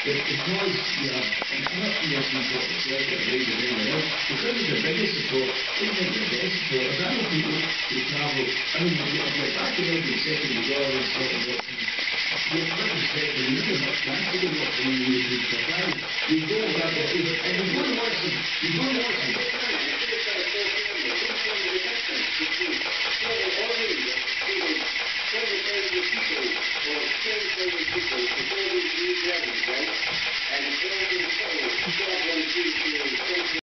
But because you have enough national support, raise and everything else, because of the biggest support, isn't it the best support? As I know people who travel, I mean, if you're back in the second resort and sort of watching, you're not expecting neither much chance to go watching the European Cup. You go back and you go and watch them, you go and watch them. And